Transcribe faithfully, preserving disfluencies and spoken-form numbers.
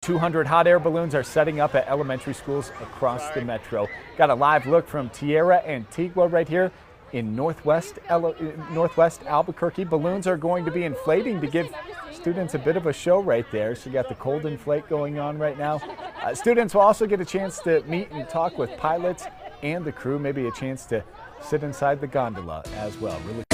two hundred hot air balloons are setting up at elementary schools across the metro. Got a live look from Tierra Antigua right here in northwest, northwest Albuquerque. Balloons are going to be inflating to give students a bit of a show right there. So you got the cold inflate going on right now. Uh, students will also get a chance to meet and talk with pilots and the crew, maybe a chance to sit inside the gondola as well. Really